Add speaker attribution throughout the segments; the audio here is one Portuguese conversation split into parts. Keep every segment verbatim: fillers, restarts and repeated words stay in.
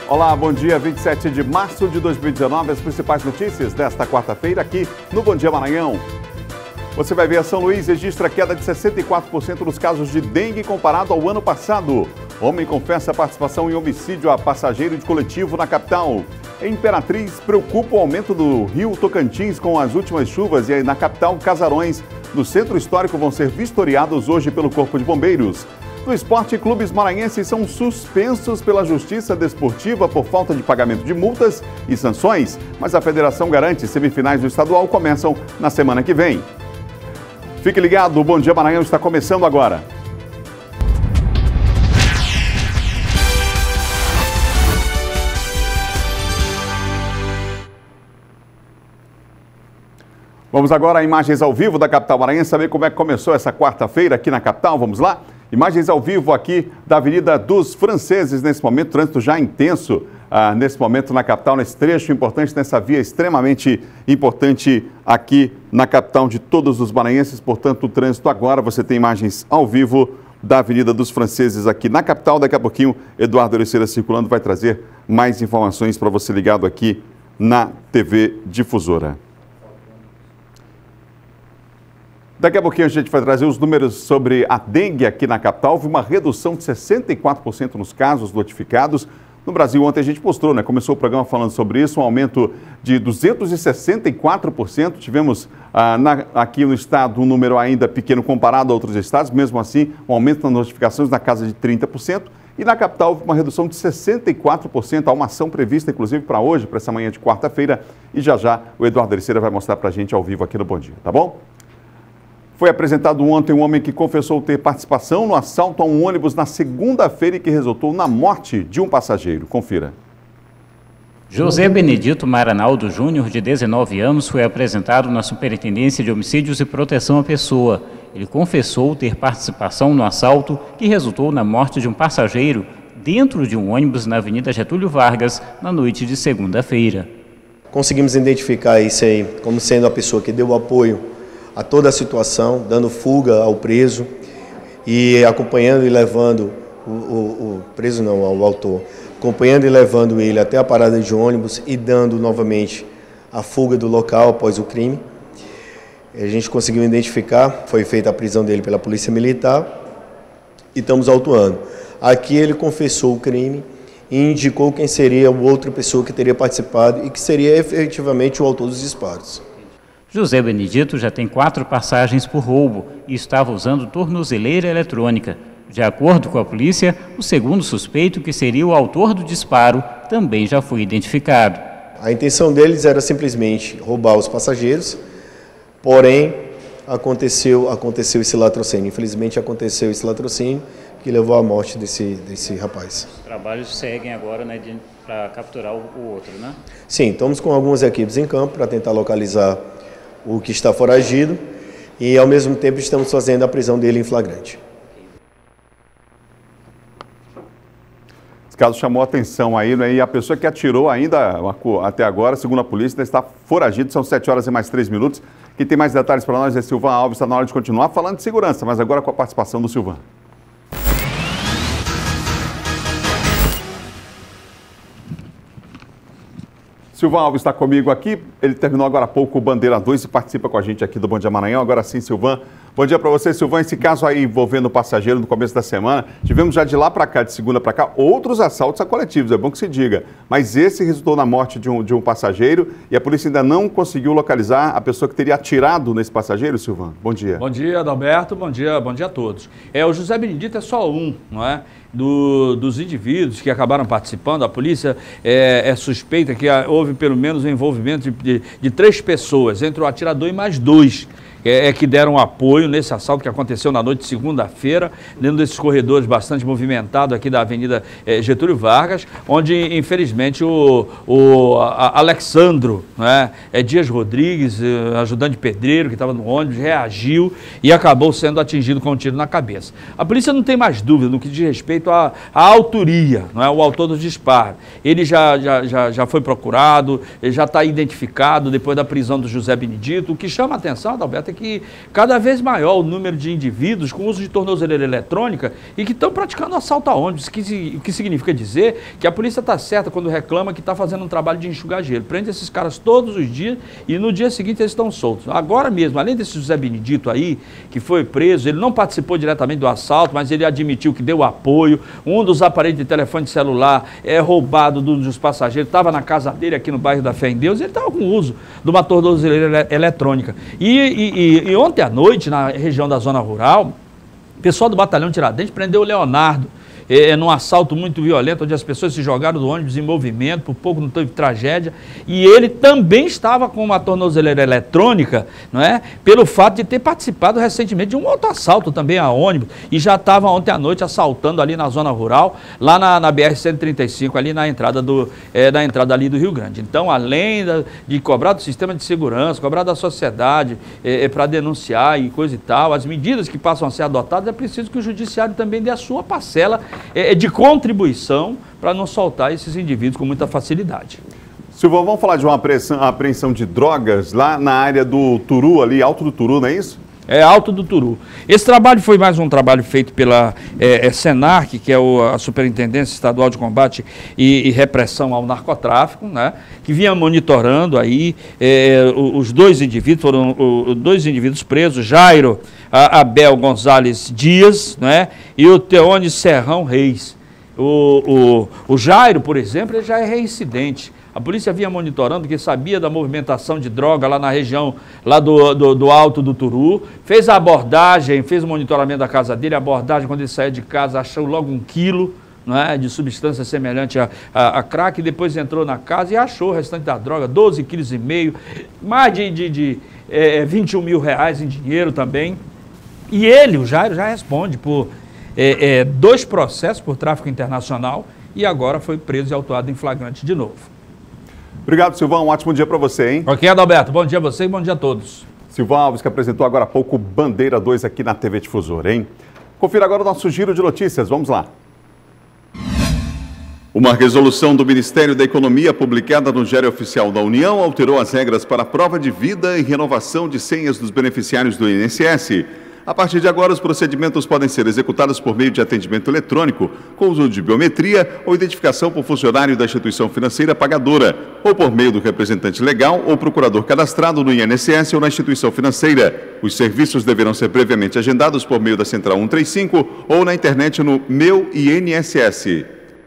Speaker 1: Olá, bom dia, vinte e sete de março de dois mil e dezenove, as principais notícias desta quarta-feira aqui no Bom Dia Maranhão. Você vai ver, São Luís registra queda de sessenta e quatro por cento nos casos de dengue comparado ao ano passado. Homem confessa participação em homicídio a passageiro de coletivo na capital. Em Imperatriz, preocupa o aumento do rio Tocantins com as últimas chuvas e na capital, casarões no centro histórico vão ser vistoriados hoje pelo Corpo de Bombeiros. No esporte, clubes maranhenses são suspensos pela Justiça Desportiva por falta de pagamento de multas e sanções, mas a federação garante que semifinais do estadual começam na semana que vem. Fique ligado, o Bom Dia Maranhão está começando agora. Vamos agora a imagens ao vivo da capital maranhense, saber como é que começou essa quarta-feira aqui na capital. Vamos lá? Imagens ao vivo aqui da Avenida dos Franceses, nesse momento, trânsito já intenso ah, nesse momento na capital, nesse trecho importante, nessa via extremamente importante aqui na capital de todos os maranhenses. Portanto, o trânsito agora, você tem imagens ao vivo da Avenida dos Franceses aqui na capital. Daqui a pouquinho, Eduardo Oliveira circulando vai trazer mais informações para você ligado aqui na T V Difusora. Daqui a pouquinho a gente vai trazer os números sobre a dengue aqui na capital. Houve uma redução de sessenta e quatro por cento nos casos notificados. No Brasil, ontem a gente mostrou, né? Começou o programa falando sobre isso, um aumento de duzentos e sessenta e quatro por cento. Tivemos ah, na, aqui no estado um número ainda pequeno comparado a outros estados. Mesmo assim, um aumento nas notificações na casa de trinta por cento. E na capital, houve uma redução de sessenta e quatro por cento. Há uma ação prevista, inclusive, para hoje, para essa manhã de quarta-feira. E já já o Eduardo Ericeira vai mostrar para a gente ao vivo aqui no Bom Dia, tá bom? Foi apresentado ontem um homem que confessou ter participação no assalto a um ônibus na segunda-feira e que resultou na morte de um passageiro. Confira.
Speaker 2: José Benedito Maranaldo Júnior, de dezenove anos, foi apresentado na Superintendência de Homicídios e Proteção à Pessoa. Ele confessou ter participação no assalto que resultou na morte de um passageiro dentro de um ônibus na Avenida Getúlio Vargas na noite de segunda-feira.
Speaker 3: Conseguimos identificar isso aí como sendo a pessoa que deu apoio a toda a situação, dando fuga ao preso e acompanhando e levando o, o, o preso não, o autor, acompanhando e levando ele até a parada de ônibus e dando novamente a fuga do local após o crime. A gente conseguiu identificar, foi feita a prisão dele pela Polícia Militar e estamos autuando. Aqui ele confessou o crime e indicou quem seria a outra pessoa que teria participado e que seria efetivamente o autor dos disparos.
Speaker 2: José Benedito já tem quatro passagens por roubo e estava usando tornozeleira eletrônica. De acordo com a polícia, o segundo suspeito, que seria o autor do disparo, também já foi identificado.
Speaker 3: A intenção deles era simplesmente roubar os passageiros, porém aconteceu, aconteceu esse latrocínio. Infelizmente aconteceu esse latrocínio que levou à morte desse, desse rapaz.
Speaker 2: Os trabalhos seguem agora, né, para capturar o, o outro, né?
Speaker 3: Sim, estamos com algumas equipes em campo para tentar localizar o que está foragido e, ao mesmo tempo, estamos fazendo a prisão dele em flagrante.
Speaker 1: Esse caso chamou a atenção aí, né? E a pessoa que atirou ainda, até agora, segundo a polícia, ainda está foragido. São sete horas e mais três minutos. Quem tem mais detalhes para nós é Silvan Alves. Está na hora de continuar falando de segurança, mas agora com a participação do Silvan. Silvan Alves está comigo aqui, ele terminou agora há pouco o Bandeira dois e participa com a gente aqui do Bom Dia Maranhão. Agora sim, Silvan. Bom dia para você, Silvan. Esse caso aí envolvendo o passageiro no começo da semana, tivemos já de lá para cá, de segunda para cá, outros assaltos a coletivos, é bom que se diga. Mas esse resultou na morte de um, de um passageiro e a polícia ainda não conseguiu localizar a pessoa que teria atirado nesse passageiro, Silvan. Bom dia.
Speaker 4: Bom dia, Adalberto. Bom dia, bom dia a todos. É, o José Benedito é só um, não é? Do, dos indivíduos que acabaram participando. A polícia é, é suspeita que houve pelo menos o envolvimento de, de, de três pessoas, entre o atirador e mais dois, é, é que deram apoio nesse assalto que aconteceu na noite de segunda-feira, dentro desses corredores bastante movimentados aqui da Avenida é, Getúlio Vargas, onde, infelizmente, o, o a, Alexandro, né, é, Dias Rodrigues, ajudante de pedreiro, que estava no ônibus, reagiu e acabou sendo atingido com um tiro na cabeça. A polícia não tem mais dúvida no que diz respeito à, à autoria, não é, o autor do disparo. Ele já, já, já, já foi procurado, ele já está identificado depois da prisão do José Benedito. O que chama a atenção, Adalberto, alerta que cada vez maior o número de indivíduos com uso de tornozeleira eletrônica e que estão praticando assalto a ônibus, que, o que significa dizer que a polícia está certa quando reclama que está fazendo um trabalho de enxugar gelo. Prende esses caras todos os dias e no dia seguinte eles estão soltos. Agora mesmo, além desse José Benedito aí, que foi preso, ele não participou diretamente do assalto, mas ele admitiu que deu apoio. Um dos aparelhos de telefone celular é roubado dos passageiros, estava na casa dele aqui no bairro da Fé em Deus, ele estava com uso de uma tornozeleira eletrônica. E, e, e ontem à noite, na região da zona rural, o pessoal do Batalhão Tiradentes prendeu o Leonardo, É, num assalto muito violento, onde as pessoas se jogaram do ônibus em movimento, por pouco não teve tragédia, e ele também estava com uma tornozeleira eletrônica, não é? Pelo fato de ter participado recentemente de um outro assalto também a ônibus, e já estava ontem à noite assaltando ali na zona rural, lá na, na B R cento e trinta e cinco, ali na entrada, do, é, na entrada ali do Rio Grande. Então, além da, de cobrar do sistema de segurança, cobrar da sociedade é, é, para denunciar e coisa e tal, as medidas que passam a ser adotadas, é preciso que o judiciário também dê a sua parcela É de contribuição para não soltar esses indivíduos com muita facilidade.
Speaker 1: Silvão, vamos falar de uma apreensão, apreensão de drogas lá na área do Turu, ali, Alto do Turu, não é isso?
Speaker 4: É, Alto do Turu. Esse trabalho foi mais um trabalho feito pela é, é, Senarc, que é o, a Superintendência Estadual de Combate e, e Repressão ao Narcotráfico, né, que vinha monitorando aí é, os dois indivíduos, foram os dois indivíduos presos, Jairo a Abel Gonzalez Dias, né, e o Teone Serrão Reis. O, o, o Jairo, por exemplo, ele já é reincidente. A polícia vinha monitorando, porque sabia da movimentação de droga lá na região lá do, do, do Alto do Turu, fez a abordagem, fez o monitoramento da casa dele, a abordagem, quando ele saiu de casa, achou logo um quilo, não é, de substância semelhante a, a, a crack, e depois entrou na casa e achou o restante da droga, doze quilos e meio, mais de, de, de é, vinte e um mil reais em dinheiro também. E ele, o Jairo, já responde por é, é, dois processos por tráfico internacional e agora foi preso e autuado em flagrante de novo.
Speaker 1: Obrigado, Silvão. Um ótimo dia para você, hein?
Speaker 4: Ok, Adalberto. Bom dia a você e bom dia a todos.
Speaker 1: Silvão Alves, que apresentou agora há pouco Bandeira dois aqui na T V Difusora, hein? Confira agora o nosso giro de notícias. Vamos lá. Uma resolução do Ministério da Economia, publicada no Diário Oficial da União, alterou as regras para a prova de vida e renovação de senhas dos beneficiários do I N S S. A partir de agora, os procedimentos podem ser executados por meio de atendimento eletrônico, com uso de biometria ou identificação por funcionário da instituição financeira pagadora, ou por meio do representante legal ou procurador cadastrado no I N S S ou na instituição financeira. Os serviços deverão ser previamente agendados por meio da Central cento e trinta e cinco ou na internet no Meu I N S S.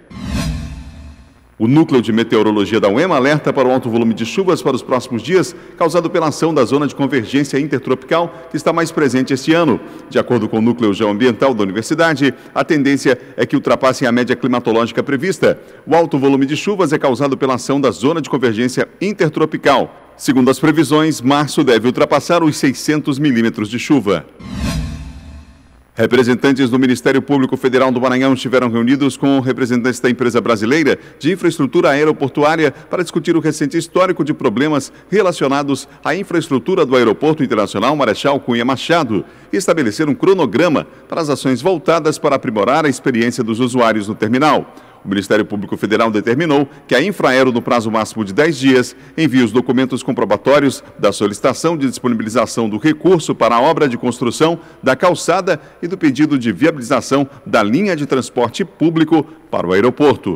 Speaker 1: O Núcleo de Meteorologia da U E M alerta para o alto volume de chuvas para os próximos dias, causado pela ação da zona de convergência intertropical, que está mais presente este ano. De acordo com o Núcleo Geoambiental da Universidade, a tendência é que ultrapassem a média climatológica prevista. O alto volume de chuvas é causado pela ação da zona de convergência intertropical. Segundo as previsões, março deve ultrapassar os seiscentos milímetros de chuva. Representantes do Ministério Público Federal do Maranhão estiveram reunidos com representantes da empresa brasileira de infraestrutura aeroportuária para discutir o recente histórico de problemas relacionados à infraestrutura do Aeroporto Internacional Marechal Cunha Machado e estabelecer um cronograma para as ações voltadas para aprimorar a experiência dos usuários no terminal. O Ministério Público Federal determinou que a Infraero, no prazo máximo de dez dias, envie os documentos comprobatórios da solicitação de disponibilização do recurso para a obra de construção da calçada e do pedido de viabilização da linha de transporte público para o aeroporto.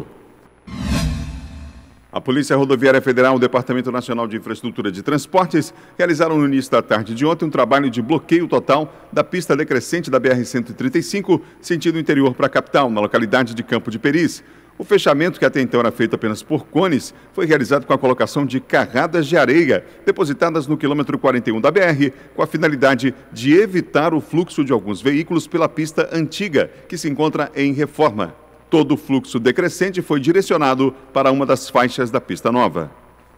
Speaker 1: A Polícia Rodoviária Federal e o Departamento Nacional de Infraestrutura de Transportes realizaram no início da tarde de ontem um trabalho de bloqueio total da pista decrescente da B R cento e trinta e cinco, sentido interior para a capital, na localidade de Campo de Peris. O fechamento, que até então era feito apenas por cones, foi realizado com a colocação de carradas de areia, depositadas no quilômetro quarenta e um da B R, com a finalidade de evitar o fluxo de alguns veículos pela pista antiga, que se encontra em reforma. Todo o fluxo decrescente foi direcionado para uma das faixas da pista nova.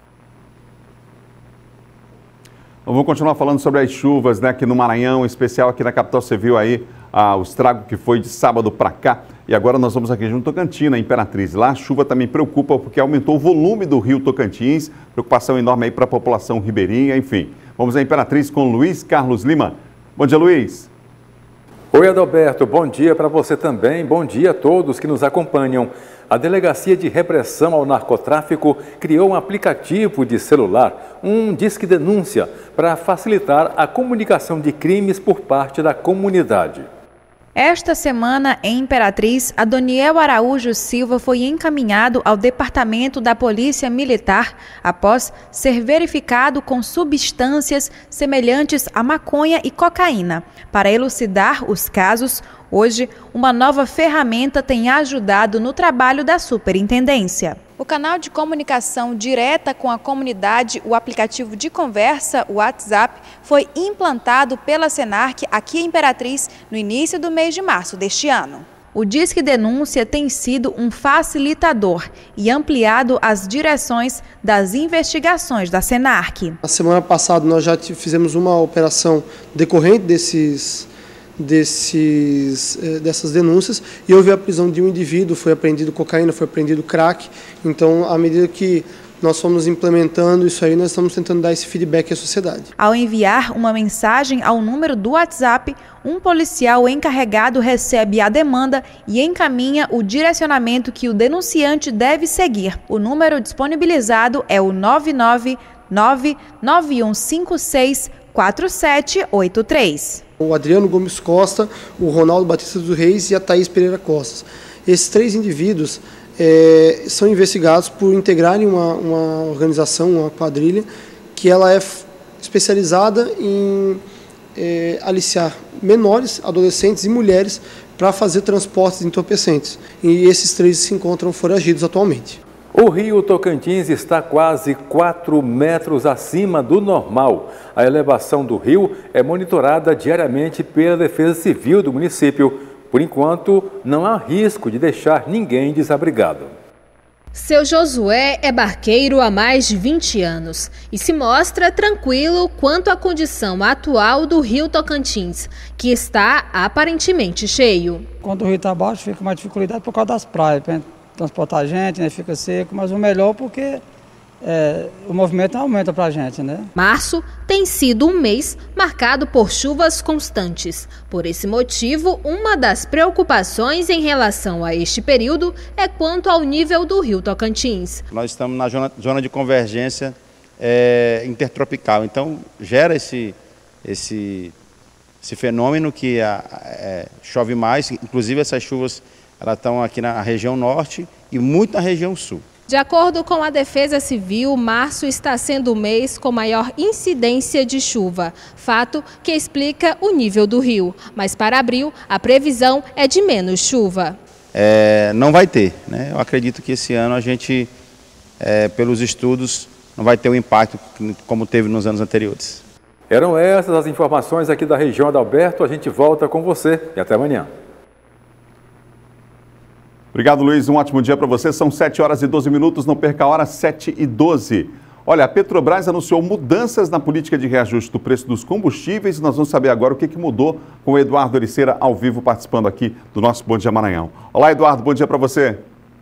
Speaker 1: Vamos continuar falando sobre as chuvas, né, aqui no Maranhão, em especial aqui na capital. Você viu aí ah, o estrago que foi de sábado para cá. E agora nós vamos aqui junto ao Tocantins, na Imperatriz. Lá a chuva também preocupa porque aumentou o volume do rio Tocantins. Preocupação enorme aí para a população ribeirinha, enfim. Vamos à Imperatriz com Luiz Carlos Lima. Bom dia, Luiz.
Speaker 5: Oi, Adalberto, bom dia para você também, bom dia a todos que nos acompanham. A Delegacia de Repressão ao Narcotráfico criou um aplicativo de celular, um Disque Denúncia, para facilitar a comunicação de crimes por parte da comunidade.
Speaker 6: Esta semana, em Imperatriz, Adoniel Araújo Silva foi encaminhado ao Departamento da Polícia Militar após ser verificado com substâncias semelhantes a maconha e cocaína. Para elucidar os casos, hoje, uma nova ferramenta tem ajudado no trabalho da superintendência. O canal de comunicação direta com a comunidade, o aplicativo de conversa, o WhatsApp, foi implantado pela Senarc aqui em Imperatriz no início do mês de março deste ano. O Disque Denúncia tem sido um facilitador e ampliado as direções das investigações da Senarc. Na semana passada nós já fizemos uma operação decorrente desses... Desses, dessas denúncias e houve a prisão de um indivíduo, foi apreendido cocaína, foi apreendido crack. Então, à medida que nós fomos implementando isso aí, nós estamos tentando dar esse feedback à sociedade. Ao enviar uma mensagem ao número do WhatsApp, um policial encarregado recebe a demanda e encaminha o direcionamento que o denunciante deve seguir. O número disponibilizado é o nove nove nove, nove um cinco seis, quatro sete oito três. O Adriano Gomes Costa, o Ronaldo Batista dos Reis e a Thaís Pereira Costas. Esses três indivíduos é, são investigados por integrarem uma, uma organização, uma quadrilha, que ela é especializada em é, aliciar menores, adolescentes e mulheres para fazer transportes de entorpecentes. E esses três se encontram foragidos atualmente.
Speaker 5: O rio Tocantins está quase quatro metros acima do normal. A elevação do rio é monitorada diariamente pela Defesa Civil do município. Por enquanto, não há risco de deixar ninguém desabrigado.
Speaker 7: Seu Josué é barqueiro há mais de vinte anos e se mostra tranquilo quanto à condição atual do rio Tocantins, que está aparentemente cheio.
Speaker 8: Quando o rio está baixo, fica mais dificuldade por causa das praias, para transportar a gente, né, fica seco, mas o melhor porque é, o movimento aumenta para a gente, né?
Speaker 7: Março tem sido um mês marcado por chuvas constantes. Por esse motivo, uma das preocupações em relação a este período é quanto ao nível do rio Tocantins.
Speaker 9: Nós estamos na zona, zona de convergência é, intertropical, então gera esse, esse, esse fenômeno que a, é, chove mais, inclusive essas chuvas elas estão aqui na região norte e muito na região sul.
Speaker 7: De acordo com a Defesa Civil, março está sendo o mês com maior incidência de chuva, fato que explica o nível do rio. Mas para abril, a previsão é de menos chuva.
Speaker 9: É, não vai ter, né? Eu acredito que esse ano a gente, é, pelos estudos, não vai ter o impacto como teve nos anos anteriores.
Speaker 5: Eram essas as informações aqui da região Adalberto. A gente volta com você e até amanhã.
Speaker 1: Obrigado, Luiz. Um ótimo dia para você. São sete horas e doze minutos, não perca a hora, sete e doze. Olha, a Petrobras anunciou mudanças na política de reajuste do preço dos combustíveis. Nós vamos saber agora o que, que mudou com o Eduardo Ericeira ao vivo participando aqui do nosso Bom Dia Maranhão. Olá, Eduardo, bom dia para você.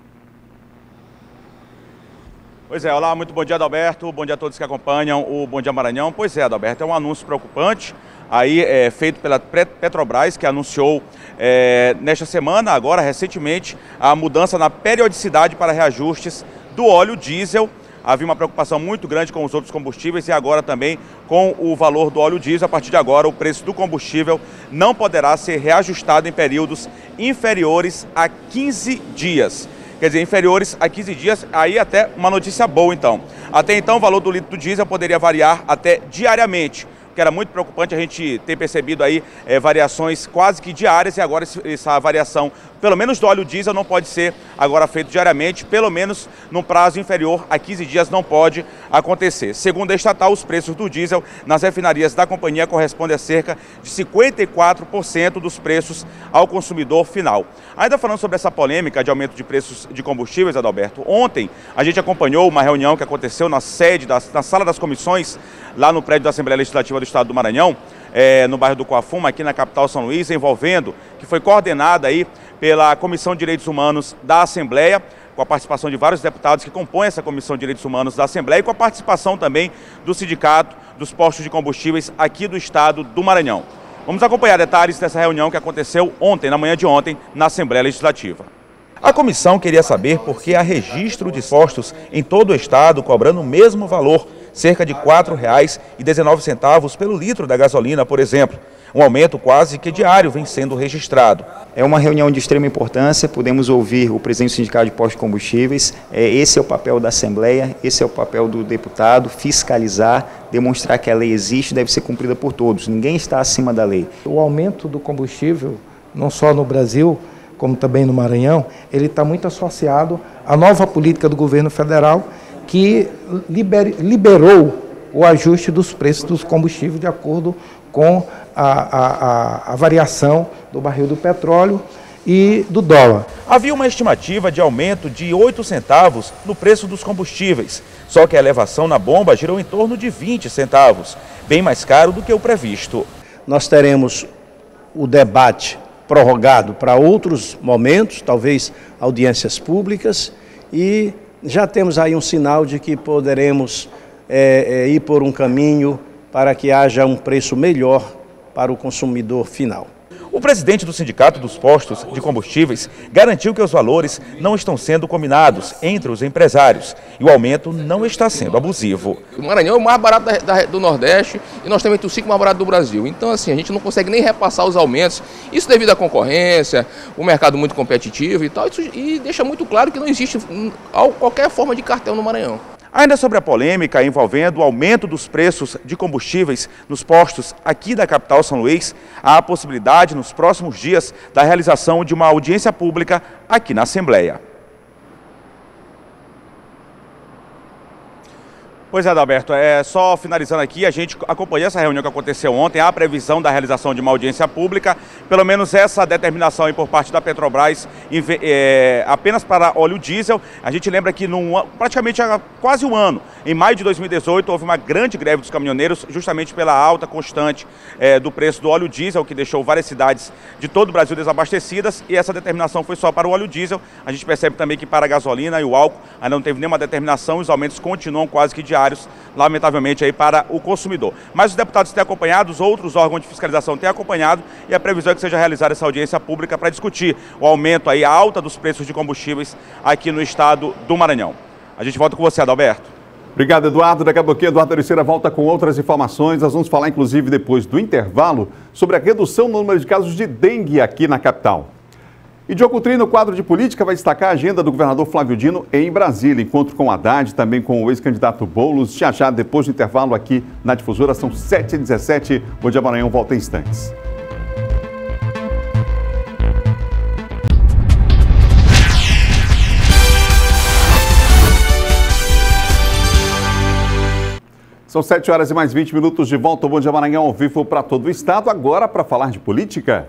Speaker 10: Pois é, olá, muito bom dia, Adalberto. Bom dia a todos que acompanham o Bom Dia Maranhão. Pois é, Adalberto, é um anúncio preocupante aí é, feito pela Petrobras, que anunciou é, nesta semana, agora recentemente, a mudança na periodicidade para reajustes do óleo diesel. Havia uma preocupação muito grande com os outros combustíveis e agora também com o valor do óleo diesel. A partir de agora, o preço do combustível não poderá ser reajustado em períodos inferiores a quinze dias. Quer dizer, inferiores a quinze dias, aí até uma notícia boa então. Até então, o valor do litro do diesel poderia variar até diariamente, que era muito preocupante a gente ter percebido aí é, variações quase que diárias, e agora essa variação, pelo menos do óleo diesel, não pode ser agora feito diariamente, pelo menos num prazo inferior a quinze dias não pode acontecer. Segundo a estatal, os preços do diesel nas refinarias da companhia correspondem a cerca de cinquenta e quatro por cento dos preços ao consumidor final. Ainda falando sobre essa polêmica de aumento de preços de combustíveis, Adalberto, ontem a gente acompanhou uma reunião que aconteceu na sede, das, na sala das comissões, lá no prédio da Assembleia Legislativa do Estado do Maranhão, é, no bairro do Coafuma, aqui na capital São Luís, envolvendo, que foi coordenada aí pela Comissão de Direitos Humanos da Assembleia, com a participação de vários deputados que compõem essa Comissão de Direitos Humanos da Assembleia e com a participação também do Sindicato dos Postos de Combustíveis aqui do Estado do Maranhão. Vamos acompanhar detalhes dessa reunião que aconteceu ontem, na manhã de ontem, na Assembleia Legislativa. A comissão queria saber por que há registro de postos em todo o estado cobrando o mesmo valor, cerca de quatro reais e dezenove centavos pelo litro da gasolina, por exemplo. Um aumento quase que diário vem sendo registrado.
Speaker 11: É uma reunião de extrema importância, podemos ouvir o presidente do Sindicato de Postos de Combustíveis. Esse é o papel da Assembleia, esse é o papel do deputado, fiscalizar, demonstrar que a lei existe e deve ser cumprida por todos. Ninguém está acima da lei.
Speaker 12: O aumento do combustível, não só no Brasil, como também no Maranhão, ele está muito associado à nova política do governo federal que liber, liberou o ajuste dos preços dos combustíveis de acordo com a, a, a, a variação do barril do petróleo e do dólar.
Speaker 10: Havia uma estimativa de aumento de oito centavos no preço dos combustíveis, só que a elevação na bomba girou em torno de vinte centavos, bem mais caro do que o previsto.
Speaker 13: Nós teremos o debate prorrogado para outros momentos, talvez audiências públicas, e já temos aí um sinal de que poderemos é, é, ir por um caminho para que haja um preço melhor para o consumidor final.
Speaker 10: O presidente do Sindicato dos Postos de Combustíveis garantiu que os valores não estão sendo combinados entre os empresários e o aumento não está sendo abusivo.
Speaker 14: O Maranhão é o mais barato da, da, do Nordeste e nós temos entre os cinco mais baratos do Brasil. Então, assim, a gente não consegue nem repassar os aumentos. Isso devido à concorrência, o mercado muito competitivo e tal. Isso, e deixa muito claro que não existe qualquer forma de cartel no Maranhão.
Speaker 10: Ainda sobre a polêmica envolvendo o aumento dos preços de combustíveis nos postos aqui da capital São Luís, há a possibilidade nos próximos dias da realização de uma audiência pública aqui na Assembleia. Pois é, Adalberto, é, só finalizando aqui, a gente acompanhou essa reunião que aconteceu ontem, há a previsão da realização de uma audiência pública, pelo menos essa determinação aí por parte da Petrobras, é, apenas para óleo diesel. A gente lembra que num, praticamente há quase um ano, em maio de dois mil e dezoito, houve uma grande greve dos caminhoneiros, justamente pela alta constante é, do preço do óleo diesel, que deixou várias cidades de todo o Brasil desabastecidas, e essa determinação foi só para o óleo diesel. A gente percebe também que para a gasolina e o álcool ainda não teve nenhuma determinação, os aumentos continuam quase que diários, lamentavelmente, aí para o consumidor. Mas os deputados têm acompanhado, os outros órgãos de fiscalização têm acompanhado, e a previsão é que seja realizada essa audiência pública para discutir o aumento, aí, a alta dos preços de combustíveis aqui no estado do Maranhão. A gente volta com você, Adalberto.
Speaker 1: Obrigado, Eduardo. Daqui a pouquinho, Eduardo Terceira volta com outras informações. Nós vamos falar, inclusive, depois do intervalo, sobre a redução no número de casos de dengue aqui na capital. E Diogo Coutrinho, no quadro de política, vai destacar a agenda do governador Flávio Dino em Brasília. Encontro com o Haddad, também com o ex-candidato Boulos. Já já, depois do intervalo aqui na Difusora, são sete e dezessete. Bom Dia Maranhão, volta em instantes. São sete horas e mais vinte minutos de volta ao Bom Dia Maranhão, ao vivo para todo o estado. Agora, para falar de política.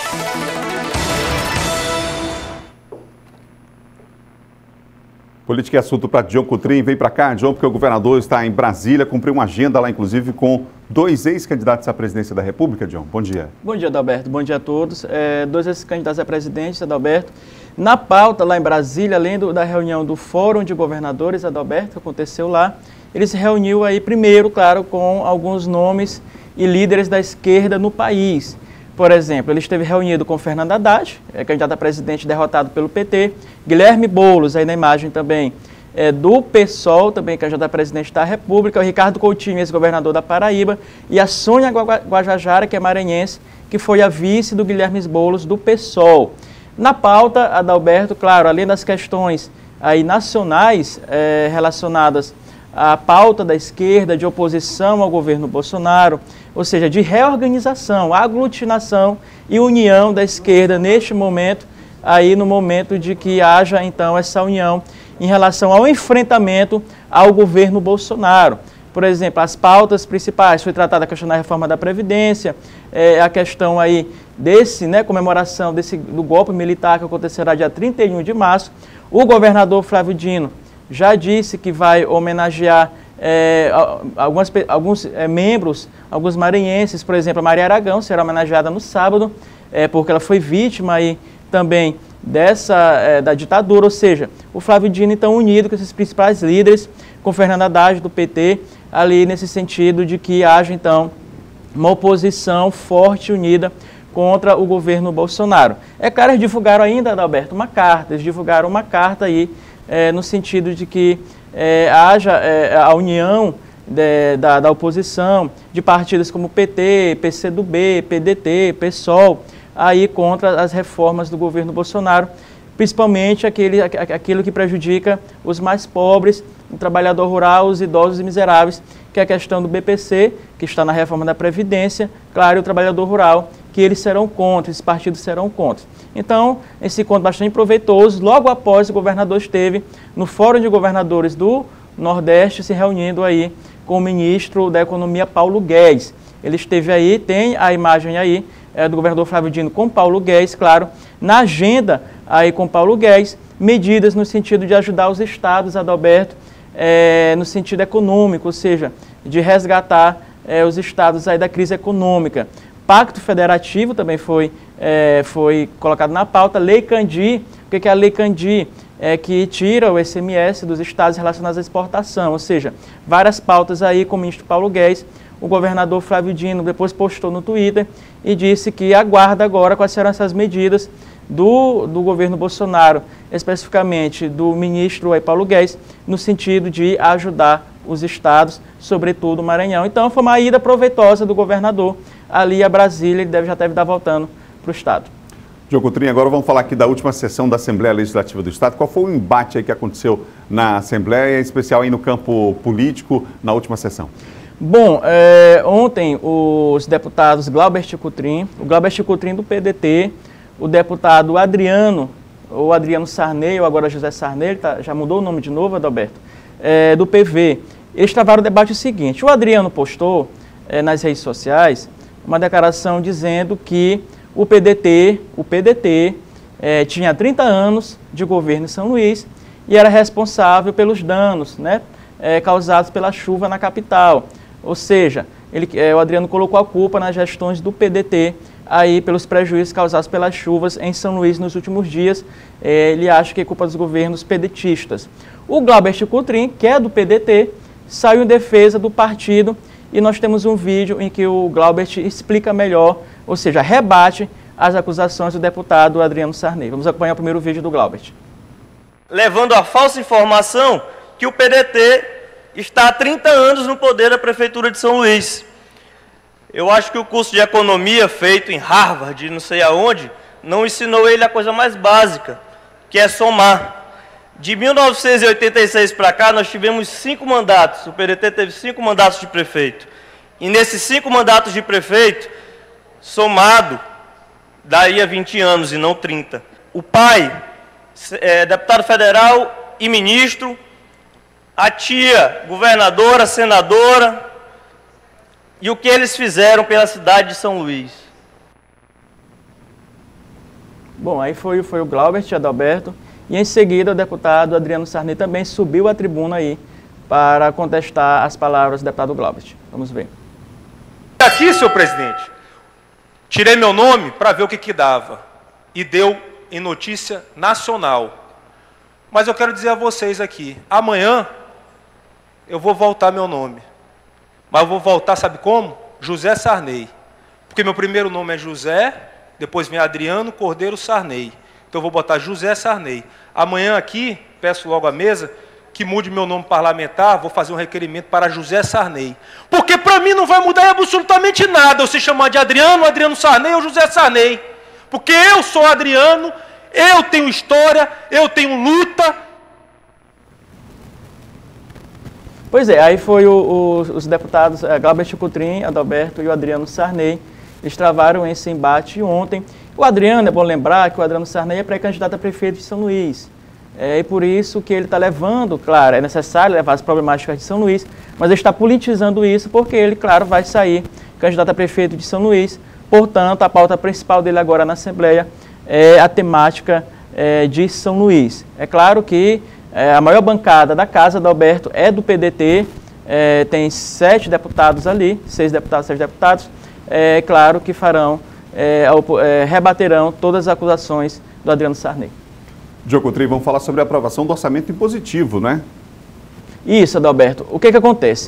Speaker 1: Política é assunto para Diogo Coutrinho. Vem para cá, Diogo, porque o governador está em Brasília, cumpriu uma agenda lá, inclusive, com dois ex-candidatos à presidência da República, Diogo. Bom dia.
Speaker 15: Bom dia, Adalberto. Bom dia a todos. É, dois ex-candidatos à presidência, Adalberto. Na pauta, lá em Brasília, além do, da reunião do Fórum de Governadores, Adalberto, que aconteceu lá, ele se reuniu aí primeiro, claro, com alguns nomes e líderes da esquerda no país. Por exemplo, ele esteve reunido com Fernando Haddad, é, candidato a presidente derrotado pelo P T, Guilherme Boulos, aí na imagem também, é, do PSOL, também candidato a presidente da República, o Ricardo Coutinho, ex-governador da Paraíba, e a Sônia Guajajara, que é maranhense, que foi a vice do Guilherme Boulos, do PSOL. Na pauta, Adalberto, claro, além das questões aí nacionais é, relacionadas à pauta da esquerda, de oposição ao governo Bolsonaro, ou seja, de reorganização, aglutinação e união da esquerda neste momento, aí no momento de que haja então essa união em relação ao enfrentamento ao governo Bolsonaro. Por exemplo, as pautas principais, foi tratada a questão da reforma da Previdência, é, a questão aí desse, né, comemoração desse, do golpe militar que acontecerá dia trinta e um de março. O governador Flávio Dino já disse que vai homenagear é, algumas, alguns é, membros, alguns maranhenses, por exemplo, a Maria Aragão será homenageada no sábado, é, porque ela foi vítima aí também dessa, é, da ditadura, ou seja, o Flávio Dino então unido com esses principais líderes, com Fernando Haddad do P T, ali nesse sentido de que haja então uma oposição forte e unida contra o governo Bolsonaro. É claro, eles divulgaram ainda, Adalberto, uma carta, eles divulgaram uma carta aí, é, no sentido de que é, haja é, a união de, da, da oposição, de partidos como P T, P C do B, P D T, PSOL, aí contra as reformas do governo Bolsonaro, principalmente aquele, aquilo que prejudica os mais pobres, o trabalhador rural, os idosos e miseráveis, que é a questão do B P C, que está na reforma da Previdência, claro, e o trabalhador rural, que eles serão contra, esses partidos serão contra. Então, esse encontro bastante proveitoso, logo após o governador esteve no Fórum de Governadores do Nordeste, se reunindo aí com o ministro da Economia, Paulo Guedes. Ele esteve aí, tem a imagem aí é, do governador Flávio Dino com Paulo Guedes, claro, na agenda aí com Paulo Guedes, medidas no sentido de ajudar os estados, Adalberto, é, no sentido econômico, ou seja, de resgatar é, os estados aí da crise econômica. Pacto Federativo também foi, é, foi colocado na pauta. Lei Candir, o que é a Lei Candir? É que tira o I C M S dos estados relacionados à exportação, ou seja, várias pautas aí com o ministro Paulo Guedes. O governador Flávio Dino depois postou no Twitter e disse que aguarda agora quais serão essas medidas do, do governo Bolsonaro, especificamente do ministro aí, Paulo Guedes, no sentido de ajudar os estados, sobretudo o Maranhão. Então foi uma ida proveitosa do governador ali a Brasília, ele deve, já deve estar voltando para o estado.
Speaker 1: Diogo Coutrinho, agora vamos falar aqui da última sessão da Assembleia Legislativa do Estado. Qual foi o embate aí que aconteceu na Assembleia, em especial aí no campo político, na última sessão?
Speaker 15: Bom, é, ontem os deputados Glaubert Coutrinho, o Glaubert Coutrinho do P D T, o deputado Adriano, ou Adriano Sarney, ou agora José Sarney, ele tá, já mudou o nome de novo, Adalberto, é, do P V, eles travaram o debate o seguinte: o Adriano postou é, nas redes sociais uma declaração dizendo que o P D T, o P D T é, tinha trinta anos de governo em São Luís e era responsável pelos danos, né, é, causados pela chuva na capital. Ou seja, ele, é, o Adriano colocou a culpa nas gestões do P D T aí pelos prejuízos causados pelas chuvas em São Luís nos últimos dias. É, ele acha que é culpa dos governos pedetistas. O Glaubert Coutrinho, que é do P D T, saiu em defesa do partido e nós temos um vídeo em que o Glaubert explica melhor, ou seja, rebate as acusações do deputado Adriano Sarney. Vamos acompanhar o primeiro vídeo do Glaubert.
Speaker 16: Levando a falsa informação que o P D T está há trinta anos no poder da Prefeitura de São Luís. Eu acho que o curso de economia feito em Harvard, não sei aonde, não ensinou ele a coisa mais básica, que é somar. De mil novecentos e oitenta e seis para cá, nós tivemos cinco mandatos. O P D T teve cinco mandatos de prefeito. E nesses cinco mandatos de prefeito, somado, daria vinte anos e não trinta. O pai, é, deputado federal e ministro, a tia, governadora, senadora, e o que eles fizeram pela cidade de São Luís.
Speaker 15: Bom, aí foi, foi o Glaubert Adalberto, e em seguida o deputado Adriano Sarney também subiu à tribuna aí para contestar as palavras do deputado Glaubert. Vamos ver.
Speaker 17: Aqui, senhor presidente, tirei meu nome para ver o que que dava, e deu em notícia nacional. Mas eu quero dizer a vocês aqui, amanhã eu vou voltar meu nome. Mas eu vou voltar, sabe como? José Sarney. Porque meu primeiro nome é José, depois vem Adriano Cordeiro Sarney. Então eu vou botar José Sarney. Amanhã aqui, peço logo à mesa, que mude meu nome parlamentar, vou fazer um requerimento para José Sarney. Porque para mim não vai mudar absolutamente nada eu se chamar de Adriano, Adriano Sarney ou José Sarney. Porque eu sou Adriano, eu tenho história, eu tenho luta.
Speaker 15: Pois é, aí foi o, o, os deputados é, Glaubert Coutrinho, Adalberto e o Adriano Sarney. Eles travaram esse embate ontem. O Adriano, é bom lembrar que o Adriano Sarney é pré-candidato a prefeito de São Luís. É, e por isso que ele está levando, claro, é necessário levar as problemáticas de São Luís, mas ele está politizando isso porque ele, claro, vai sair candidato a prefeito de São Luís. Portanto, a pauta principal dele agora na Assembleia é a temática é, de São Luís. É claro que é, a maior bancada da Casa, Adalberto, é do P D T, é, tem sete deputados ali, seis deputados, seis deputados, é claro que farão, é, é, rebaterão todas as acusações do Adriano Sarney.
Speaker 1: Diogo Coutrinho, vamos falar sobre a aprovação do orçamento impositivo, né?
Speaker 15: Isso, Adalberto. O que que acontece?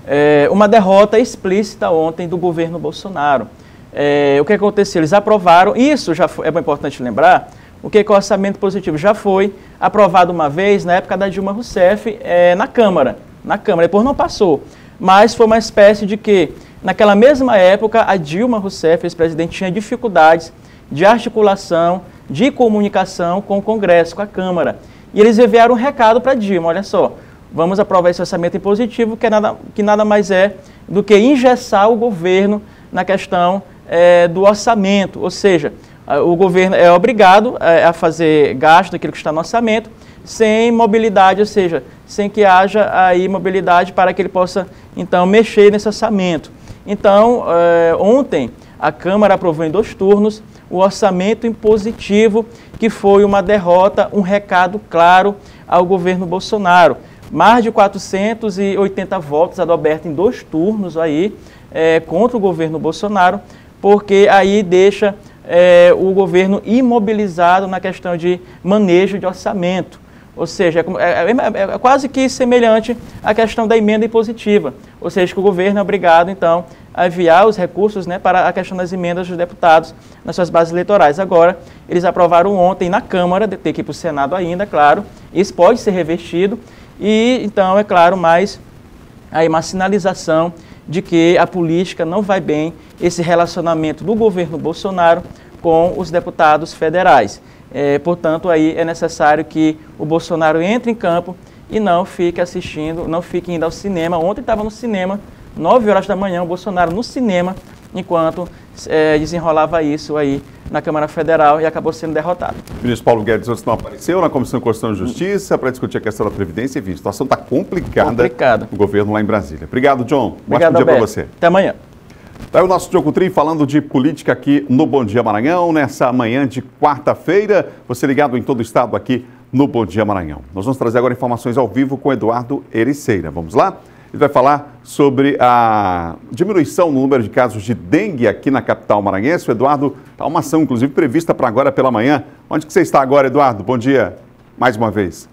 Speaker 15: é, uma derrota explícita ontem do governo Bolsonaro. É, o que aconteceu? Eles aprovaram, isso já foi, é importante lembrar, o que é que o orçamento positivo já foi aprovado uma vez na época da Dilma Rousseff é, na Câmara, na Câmara, depois não passou, mas foi uma espécie de que, naquela mesma época, a Dilma Rousseff, ex-presidente, tinha dificuldades de articulação, de comunicação com o Congresso, com a Câmara, e eles enviaram um recado para a Dilma, olha só, vamos aprovar esse orçamento impositivo, que, é nada, que nada mais é do que engessar o governo na questão é, do orçamento, ou seja, o governo é obrigado é, a fazer gasto daquilo que está no orçamento, sem mobilidade, ou seja, sem que haja aí mobilidade para que ele possa, então, mexer nesse orçamento. Então, é, ontem, a Câmara aprovou em dois turnos o orçamento impositivo, que foi uma derrota, um recado claro ao governo Bolsonaro. Mais de quatrocentos e oitenta votos, Adalberto, em dois turnos aí, é, contra o governo Bolsonaro, porque aí deixa é, o governo imobilizado na questão de manejo de orçamento. Ou seja, é, é, é quase que semelhante à questão da emenda impositiva. Ou seja, que o governo é obrigado, então, a enviar os recursos, né, para a questão das emendas dos deputados nas suas bases eleitorais. Agora, eles aprovaram ontem na Câmara, de ter que ir para o Senado ainda, claro, isso pode ser revertido, e então, é claro, mais aí uma sinalização de que a política não vai bem, esse relacionamento do governo Bolsonaro com os deputados federais. É, portanto, aí é necessário que o Bolsonaro entre em campo e não fique assistindo, não fique indo ao cinema. Ontem estava no cinema, nove horas da manhã, o Bolsonaro no cinema, enquanto é, desenrolava isso aí na Câmara Federal e acabou sendo derrotado.
Speaker 1: O ministro Paulo Guedes hoje não apareceu na Comissão de Constituição e Justiça para discutir a questão da Previdência. Enfim, a situação está complicada, complicada no governo lá em Brasília. Obrigado, John. Um ótimo dia para você.
Speaker 15: Até amanhã.
Speaker 1: Tá aí o nosso Diogo Coutrin falando de política aqui no Bom Dia Maranhão, nessa manhã de quarta-feira. Você ligado em todo o estado aqui no Bom Dia Maranhão. Nós vamos trazer agora informações ao vivo com Eduardo Ericeira. Vamos lá? Ele vai falar sobre a diminuição no número de casos de dengue aqui na capital maranhense. O Eduardo, há uma ação, inclusive, prevista para agora pela manhã. Onde que você está agora, Eduardo? Bom dia, mais uma vez.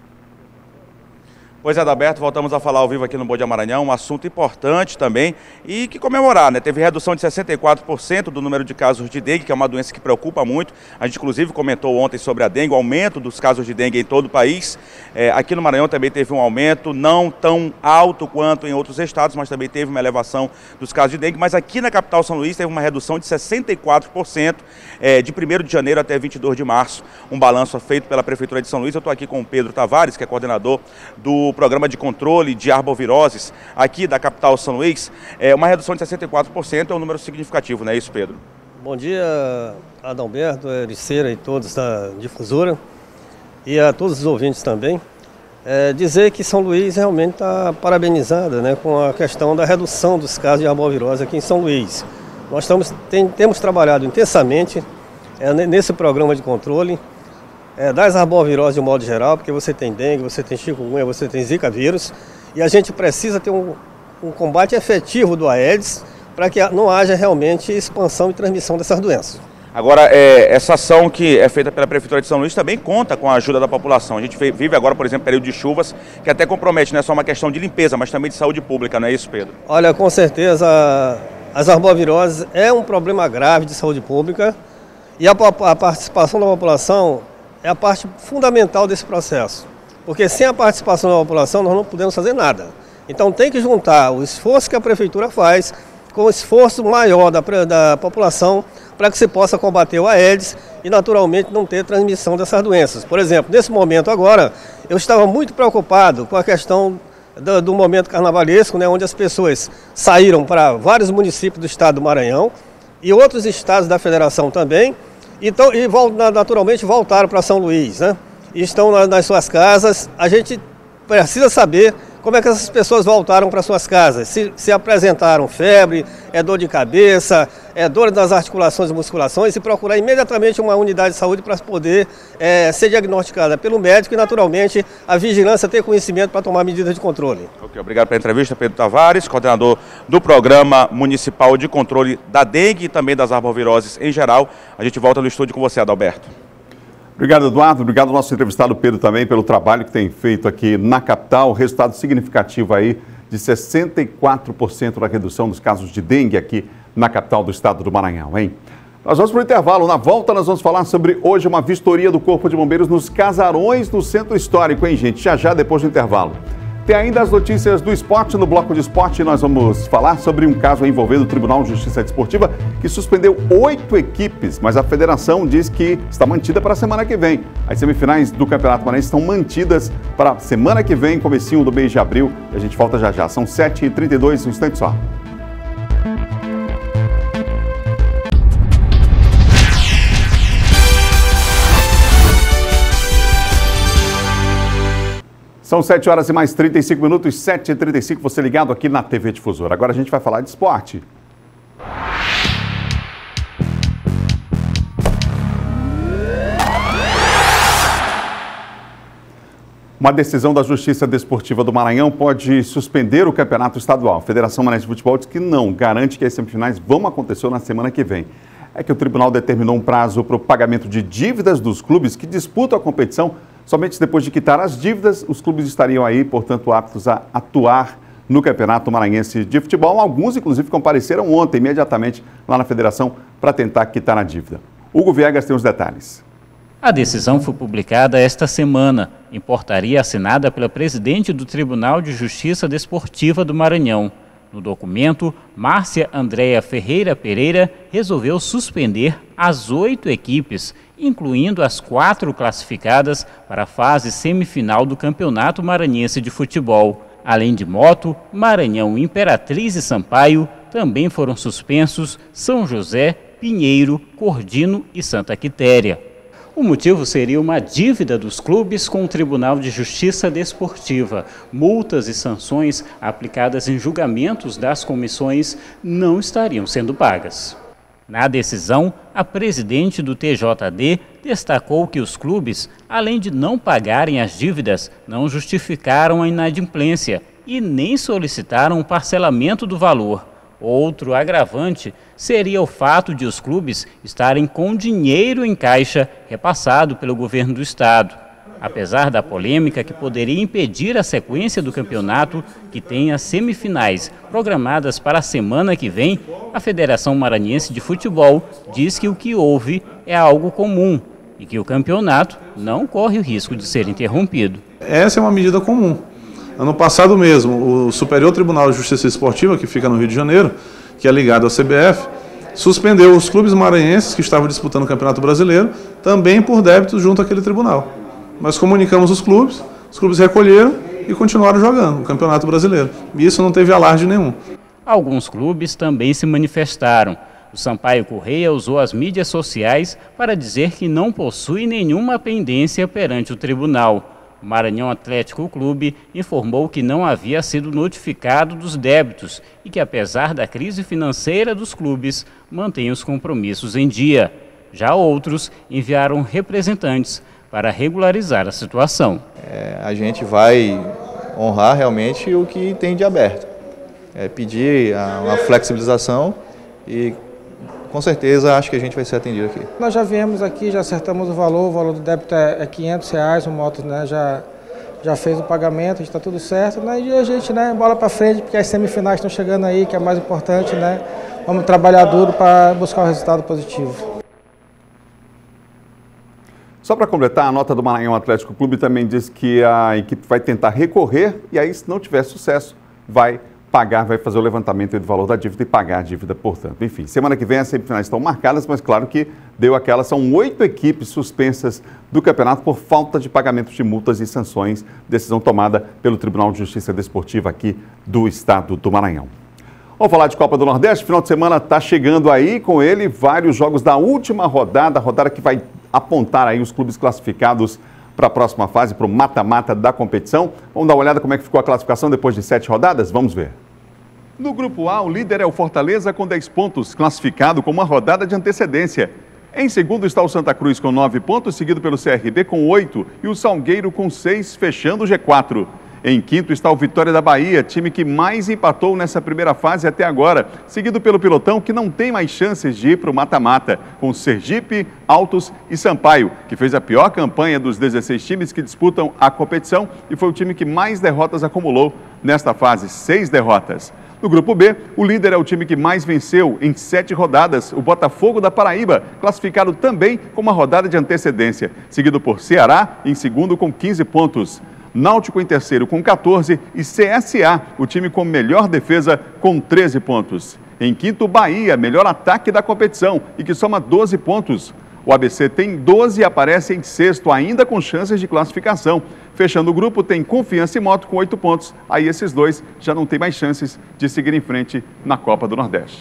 Speaker 10: Pois é, Adalberto, voltamos a falar ao vivo aqui no Bom Dia Maranhão, um assunto importante também e que comemorar, né? Teve redução de sessenta e quatro por cento do número de casos de dengue, que é uma doença que preocupa muito. A gente, inclusive, comentou ontem sobre a dengue, o aumento dos casos de dengue em todo o país. É, aqui no Maranhão também teve um aumento, não tão alto quanto em outros estados, mas também teve uma elevação dos casos de dengue. Mas aqui na capital São Luís teve uma redução de sessenta e quatro por cento é, de primeiro de janeiro até vinte e dois de março. Um balanço feito pela Prefeitura de São Luís. Eu estou aqui com o Pedro Tavares, que é coordenador do Programa de Controle de Arboviroses aqui da capital São Luís. É uma redução de sessenta e quatro por cento, é um número significativo, não é isso, Pedro?
Speaker 18: Bom dia, Adalberto, Ericeira e todos da difusora e a todos os ouvintes também. É, dizer que São Luís realmente está parabenizada, né, com a questão da redução dos casos de arbovirose aqui em São Luís. Nós estamos, tem, temos trabalhado intensamente é, nesse programa de controle É, das arboviroses de um modo geral, porque você tem dengue, você tem chikungunya, você tem zika vírus, e a gente precisa ter um, um combate efetivo do Aedes para que não haja realmente expansão e transmissão dessas doenças.
Speaker 10: Agora, é, essa ação que é feita pela Prefeitura de São Luís também conta com a ajuda da população. A gente vive agora, por exemplo, período de chuvas, que até compromete não é só uma questão de limpeza, mas também de saúde pública, não é isso, Pedro?
Speaker 18: Olha, com certeza, as arboviroses é um problema grave de saúde pública e a, a participação da população é a parte fundamental desse processo, porque sem a participação da população nós não podemos fazer nada. Então tem que juntar o esforço que a Prefeitura faz com o esforço maior da, da população para que se possa combater o Aedes e naturalmente não ter transmissão dessas doenças. Por exemplo, nesse momento agora, eu estava muito preocupado com a questão do, do momento carnavalesco, né, onde as pessoas saíram para vários municípios do estado do Maranhão e outros estados da federação também. Então, e naturalmente voltaram para São Luís, né? E estão nas suas casas. A gente precisa saber como é que essas pessoas voltaram para suas casas. Se, se apresentaram febre, é dor de cabeça, é dor nas articulações e musculações, e procurar imediatamente uma unidade de saúde para poder é, ser diagnosticada pelo médico e, naturalmente, a vigilância ter conhecimento para tomar medidas de controle.
Speaker 10: Ok, obrigado pela entrevista, Pedro Tavares, coordenador do Programa Municipal de Controle da Dengue e também das arboviroses em geral. A gente volta no estúdio com você, Adalberto.
Speaker 1: Obrigado, Eduardo. Obrigado ao nosso entrevistado Pedro também pelo trabalho que tem feito aqui na capital. Resultado significativo aí de sessenta e quatro por cento na redução dos casos de dengue aqui na capital do estado do Maranhão, hein? Nós vamos para o intervalo. Na volta nós vamos falar sobre hoje uma vistoria do Corpo de Bombeiros nos casarões do Centro Histórico, hein, gente? Já já depois do intervalo. Tem ainda as notícias do esporte. No bloco de esporte nós vamos falar sobre um caso envolvendo o Tribunal de Justiça Desportiva que suspendeu oito equipes, mas a federação diz que está mantida para a semana que vem. As semifinais do Campeonato Maranhense estão mantidas para a semana que vem, comecinho do mês de abril. E a gente volta já já. São sete e trinta e dois, um instante só. São sete horas e mais trinta e cinco minutos, sete e trinta e cinco, você ligado aqui na T V Difusora. Agora a gente vai falar de esporte. Uma decisão da Justiça Desportiva do Maranhão pode suspender o campeonato estadual. A Federação Maranhense de Futebol diz que não, garante que as semifinais vão acontecer na semana que vem. É que o tribunal determinou um prazo para o pagamento de dívidas dos clubes que disputam a competição. Somente depois de quitar as dívidas, os clubes estariam aí, portanto, aptos a atuar no Campeonato Maranhense de Futebol. Alguns, inclusive, compareceram ontem, imediatamente, lá na federação, para tentar quitar a dívida. Hugo Viegas tem os detalhes.
Speaker 2: A decisão foi publicada esta semana, em portaria assinada pela presidente do Tribunal de Justiça Desportiva do Maranhão. No documento, Márcia Andréa Ferreira Pereira resolveu suspender as oito equipes, incluindo as quatro classificadas para a fase semifinal do Campeonato Maranhense de Futebol. Além de Moto, Maranhão, Imperatriz e Sampaio, também foram suspensos São José, Pinheiro, Cordino e Santa Quitéria. O motivo seria uma dívida dos clubes com o Tribunal de Justiça Desportiva. Multas e sanções aplicadas em julgamentos das comissões não estariam sendo pagas. Na decisão, a presidente do T J D destacou que os clubes, além de não pagarem as dívidas, não justificaram a inadimplência e nem solicitaram o parcelamento do valor. Outro agravante seria o fato de os clubes estarem com dinheiro em caixa repassado pelo governo do estado. Apesar da polêmica que poderia impedir a sequência do campeonato, que tem as semifinais programadas para a semana que vem, a Federação Maranhense de Futebol diz que o que houve é algo comum e que o campeonato não corre o risco de ser interrompido.
Speaker 19: Essa é uma medida comum. Ano passado mesmo, o Superior Tribunal de Justiça Esportiva, que fica no Rio de Janeiro, que é ligado ao C B F, suspendeu os clubes maranhenses que estavam disputando o Campeonato Brasileiro, também por débitos junto àquele tribunal. Nós comunicamos os clubes, os clubes recolheram e continuaram jogando o Campeonato Brasileiro. E isso não teve alarde nenhum.
Speaker 2: Alguns clubes também se manifestaram. O Sampaio Correia usou as mídias sociais para dizer que não possui nenhuma pendência perante o tribunal. O Maranhão Atlético Clube informou que não havia sido notificado dos débitos e que, apesar da crise financeira dos clubes, mantém os compromissos em dia. Já outros enviaram representantes para regularizar a situação.
Speaker 20: É, a gente vai honrar realmente o que tem de aberto. É, pedir a, uma flexibilização e, com certeza, acho que a gente vai ser atendido aqui.
Speaker 8: Nós já viemos aqui, já acertamos o valor, o valor do débito é, é quinhentos reais, o Moto, né, já, já fez o pagamento, está tudo certo, né, e a gente, né, bola para frente, porque as semifinais estão chegando aí, que é mais importante, né, vamos trabalhar duro para buscar um resultado positivo.
Speaker 1: Só para completar, a nota do Maranhão Atlético Clube também diz que a equipe vai tentar recorrer e aí, se não tiver sucesso, vai pagar, vai fazer o levantamento do valor da dívida e pagar a dívida, portanto. Enfim, semana que vem as semifinais estão marcadas, mas claro que deu aquela, são oito equipes suspensas do campeonato por falta de pagamento de multas e sanções, decisão tomada pelo Tribunal de Justiça Desportiva aqui do estado do Maranhão. Vamos falar de Copa do Nordeste, final de semana está chegando aí, com ele vários jogos da última rodada, a rodada que vai apontar aí os clubes classificados para a próxima fase, para o mata-mata da competição. Vamos dar uma olhada como é que ficou a classificação depois de sete rodadas? Vamos ver. No Grupo A, o líder é o Fortaleza com dez pontos, classificado com uma rodada de antecedência. Em segundo está o Santa Cruz com nove pontos, seguido pelo C R B com oito e o Salgueiro com seis, fechando o G quatro. Em quinto está o Vitória da Bahia, time que mais empatou nessa primeira fase até agora, seguido pelo Pilotão, que não tem mais chances de ir para o mata-mata, com Sergipe, Altos e Sampaio, que fez a pior campanha dos dezesseis times que disputam a competição e foi o time que mais derrotas acumulou Nesta fase, seis derrotas. No grupo B, o líder é o time que mais venceu em sete rodadas, o Botafogo da Paraíba, classificado também com uma rodada de antecedência, seguido por Ceará, em segundo com quinze pontos. Náutico em terceiro com quatorze e C S A, o time com melhor defesa, com treze pontos. Em quinto, Bahia, melhor ataque da competição e que soma doze pontos. O A B C tem doze e aparece em sexto, ainda com chances de classificação. Fechando o grupo, tem Confiança e Moto com oito pontos. Aí esses dois já não têm mais chances de seguir em frente na Copa do Nordeste.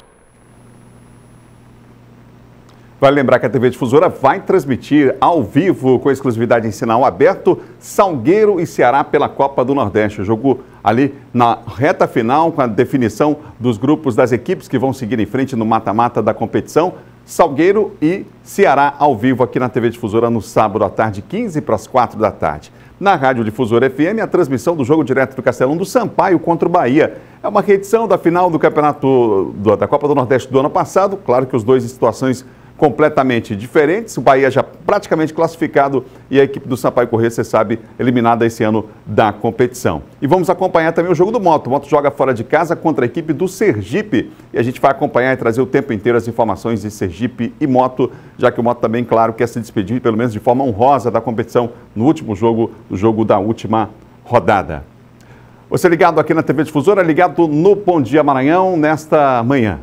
Speaker 1: Vale lembrar que a T V Difusora vai transmitir ao vivo, com exclusividade em sinal aberto, Salgueiro e Ceará pela Copa do Nordeste. O jogo ali na reta final, com a definição dos grupos das equipes que vão seguir em frente no mata-mata da competição. Salgueiro e Ceará ao vivo aqui na T V Difusora no sábado à tarde, quinze para as quatro da tarde. Na Rádio Difusora F M, a transmissão do jogo direto do Castelão do Sampaio contra o Bahia. É uma reedição da final do campeonato do, da Copa do Nordeste do ano passado. Claro que os dois em situações completamente diferentes. O Bahia já praticamente classificado e a equipe do Sampaio Corrêa, você sabe, eliminada esse ano da competição. E vamos acompanhar também o jogo do Moto. O Moto joga fora de casa contra a equipe do Sergipe. E a gente vai acompanhar e trazer o tempo inteiro as informações de Sergipe e Moto, já que o Moto também, claro, quer se despedir, pelo menos de forma honrosa, da competição no último jogo, o jogo da última rodada. Você ligado aqui na T V Difusora, ligado no Bom Dia Maranhão, nesta manhã.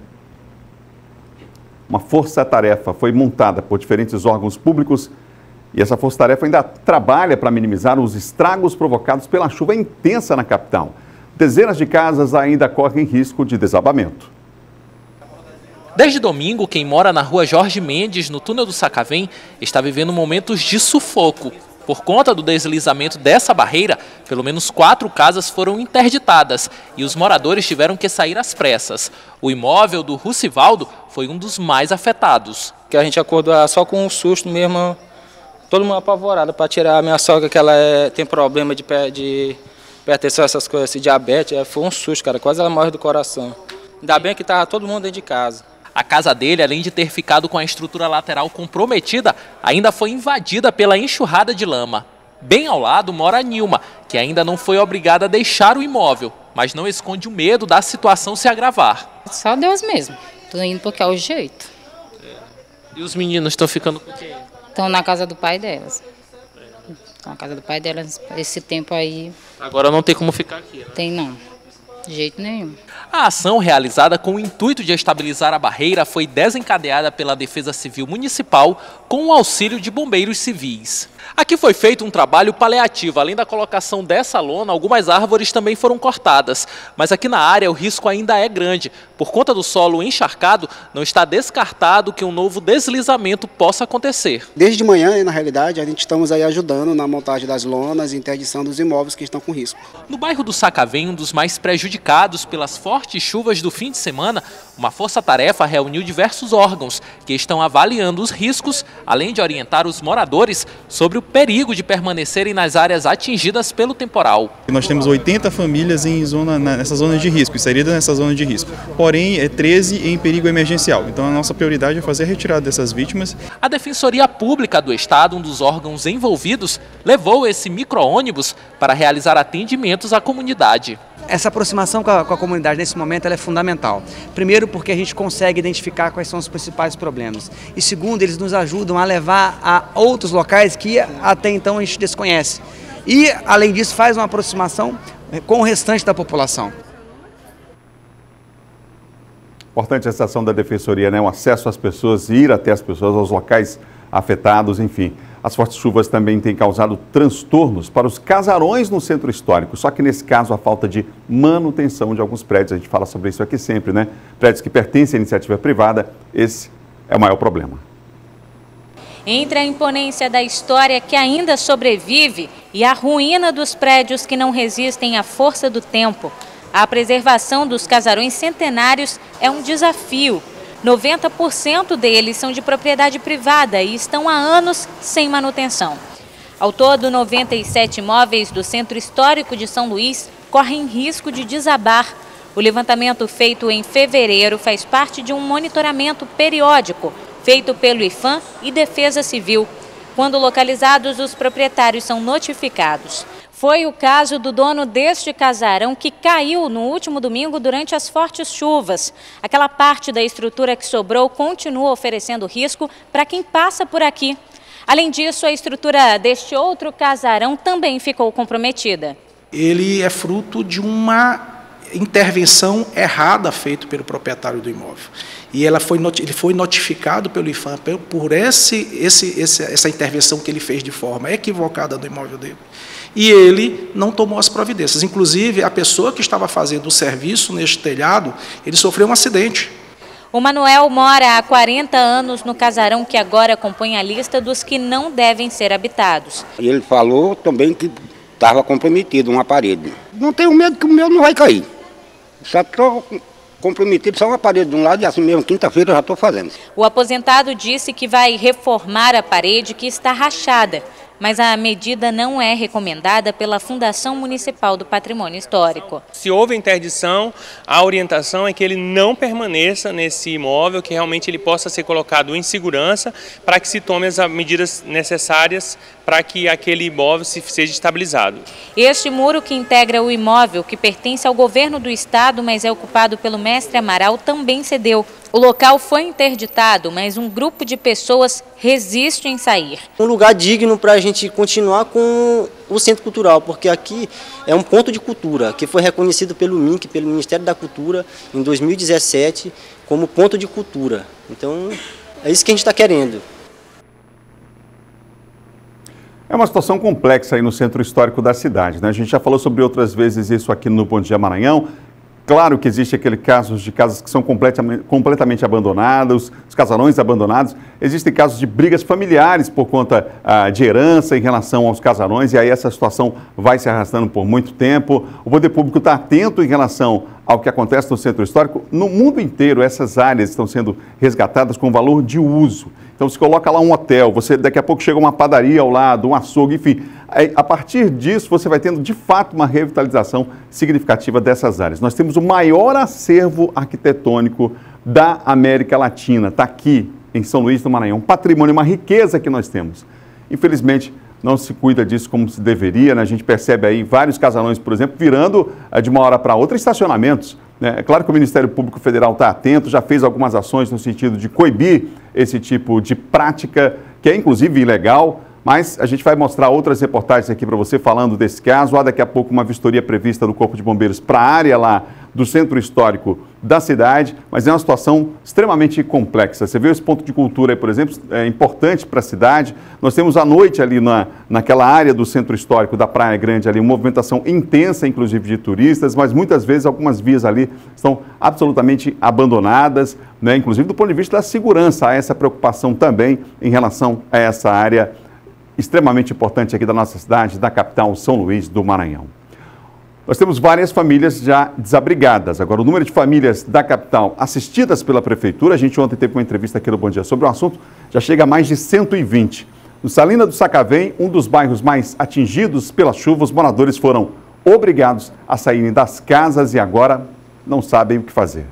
Speaker 1: Uma força-tarefa foi montada por diferentes órgãos públicos e essa força-tarefa ainda trabalha para minimizar os estragos provocados pela chuva intensa na capital. Dezenas de casas ainda correm risco de desabamento.
Speaker 21: Desde domingo, quem mora na rua Jorge Mendes, no túnel do Sacavém, está vivendo momentos de sufoco. Por conta do deslizamento dessa barreira, pelo menos quatro casas foram interditadas e os moradores tiveram que sair às pressas. O imóvel do Rucivaldo foi um dos mais afetados.
Speaker 22: Que a gente acordou só com um susto mesmo, todo mundo apavorado para tirar a minha sogra, que ela é, tem problema de, de hipertensão, essas coisas, assim, diabetes. É, foi um susto, cara, quase ela morre do coração. Ainda bem que estava todo mundo dentro de casa.
Speaker 21: A casa dele, além de ter ficado com a estrutura lateral comprometida, ainda foi invadida pela enxurrada de lama. Bem ao lado mora a Nilma, que ainda não foi obrigada a deixar o imóvel, mas não esconde o medo da situação se agravar.
Speaker 23: Só Deus mesmo. Tô indo porque é o jeito.
Speaker 21: É. E os meninos estão ficando com quem?
Speaker 23: Estão na casa do pai delas. Estão na casa do pai delas esse tempo aí.
Speaker 21: Agora não tem como ficar aqui, né?
Speaker 23: Tem não. De jeito nenhum.
Speaker 21: A ação, realizada com o intuito de estabilizar a barreira, foi desencadeada pela Defesa Civil Municipal com o auxílio de bombeiros civis. Aqui foi feito um trabalho paliativo. Além da colocação dessa lona, algumas árvores também foram cortadas. Mas aqui na área o risco ainda é grande. Por conta do solo encharcado, não está descartado que um novo deslizamento possa acontecer.
Speaker 24: Desde de manhã, na realidade, a gente estamos aí ajudando na montagem das lonas e interdição dos imóveis que estão com risco.
Speaker 21: No bairro do Sacavém, um dos mais prejudicados pelas fortes chuvas do fim de semana, uma força-tarefa reuniu diversos órgãos que estão avaliando os riscos, além de orientar os moradores sobre o perigo de permanecerem nas áreas atingidas pelo temporal.
Speaker 25: Nós temos oitenta famílias em zona, nessa zona de risco, inseridas nessa zona de risco, porém é treze em perigo emergencial. Então a nossa prioridade é fazer a retirada dessas vítimas.
Speaker 21: A Defensoria Pública do Estado, um dos órgãos envolvidos, levou esse micro-ônibus para realizar atendimentos à comunidade.
Speaker 26: Essa aproximação com a, com a comunidade nesse momento ela é fundamental. Primeiro, porque a gente consegue identificar quais são os principais problemas. E segundo, eles nos ajudam a levar a outros locais que até então a gente desconhece. E, além disso, faz uma aproximação com o restante da população.
Speaker 1: Importante essa ação da Defensoria, né? O acesso às pessoas, ir até as pessoas, aos locais afetados, enfim. As fortes chuvas também têm causado transtornos para os casarões no centro histórico. Só que nesse caso, a falta de manutenção de alguns prédios. A gente fala sobre isso aqui sempre, né? Prédios que pertencem à iniciativa privada, esse é o maior problema.
Speaker 27: Entre a imponência da história que ainda sobrevive e a ruína dos prédios que não resistem à força do tempo, a preservação dos casarões centenários é um desafio. noventa por cento deles são de propriedade privada e estão há anos sem manutenção. Ao todo, noventa e sete imóveis do Centro Histórico de São Luís correm risco de desabar. O levantamento feito em fevereiro faz parte de um monitoramento periódico feito pelo IPHAN e Defesa Civil. Quando localizados, os proprietários são notificados. Foi o caso do dono deste casarão que caiu no último domingo durante as fortes chuvas. Aquela parte da estrutura que sobrou continua oferecendo risco para quem passa por aqui. Além disso, a estrutura deste outro casarão também ficou comprometida.
Speaker 3: Ele é fruto de uma intervenção errada feita pelo proprietário do imóvel. E ela foi, ele foi notificado pelo IPHAN por esse, esse, esse, essa intervenção que ele fez de forma equivocada no imóvel dele. E ele não tomou as providências. Inclusive, a pessoa que estava fazendo o serviço neste telhado, ele sofreu um acidente.
Speaker 27: O Manuel mora há quarenta anos no casarão que agora compõe a lista dos que não devem ser habitados.
Speaker 4: Ele falou também que estava comprometido uma parede. Não tenho medo que o meu não vai cair. Só estou comprometido, só uma parede de um lado e assim mesmo, quinta-feira eu já estou fazendo.
Speaker 27: O aposentado disse que vai reformar a parede que está rachada, mas a medida não é recomendada pela Fundação Municipal do Patrimônio Histórico.
Speaker 5: Se houve interdição, a orientação é que ele não permaneça nesse imóvel, que realmente ele possa ser colocado em segurança para que se tome as medidas necessárias para que aquele imóvel seja estabilizado.
Speaker 27: Este muro que integra o imóvel, que pertence ao governo do estado, mas é ocupado pelo mestre Amaral, também cedeu. O local foi interditado, mas um grupo de pessoas resiste em sair.
Speaker 6: Um lugar digno para a gente continuar com o Centro Cultural, porque aqui é um ponto de cultura, que foi reconhecido pelo M I C, pelo Ministério da Cultura, em dois mil e dezessete, como ponto de cultura. Então, é isso que a gente está querendo.
Speaker 1: É uma situação complexa aí no centro histórico da cidade, né? A gente já falou sobre outras vezes isso aqui no Bom Dia Maranhão. Claro que existe aquele caso de casas que são completamente, completamente abandonadas, os casarões abandonados. Existem casos de brigas familiares por conta ah, de herança em relação aos casarões, e aí essa situação vai se arrastando por muito tempo. O poder público está atento em relação ao que acontece no centro histórico. No mundo inteiro, essas áreas estão sendo resgatadas com valor de uso. Então, você coloca lá um hotel, você daqui a pouco chega uma padaria ao lado, um açougue, enfim. Aí, a partir disso, você vai tendo, de fato, uma revitalização significativa dessas áreas. Nós temos o maior acervo arquitetônico da América Latina. Está aqui, em São Luís do Maranhão. Um patrimônio, uma riqueza que nós temos. Infelizmente, não se cuida disso como se deveria, né? A gente percebe aí vários casarões, por exemplo, virando de uma hora para outra estacionamentos. É claro que o Ministério Público Federal está atento, já fez algumas ações no sentido de coibir esse tipo de prática, que é inclusive ilegal, mas a gente vai mostrar outras reportagens aqui para você falando desse caso. Há daqui a pouco uma vistoria prevista do Corpo de Bombeiros para a área lá do centro histórico da cidade, mas é uma situação extremamente complexa. Você vê esse ponto de cultura aí, por exemplo, é importante para a cidade. Nós temos à noite ali na, naquela área do centro histórico da Praia Grande ali, uma movimentação intensa, inclusive de turistas, mas muitas vezes algumas vias ali estão absolutamente abandonadas, né? Inclusive do ponto de vista da segurança, há essa preocupação também em relação a essa área extremamente importante aqui da nossa cidade, da capital São Luís do Maranhão. Nós temos várias famílias já desabrigadas. Agora, o número de famílias da capital assistidas pela Prefeitura, a gente ontem teve uma entrevista aqui no Bom Dia sobre o assunto, já chega a mais de cento e vinte. No Salina do Sacavém, um dos bairros mais atingidos pela chuva, os moradores foram obrigados a saírem das casas e agora não sabem o que fazer.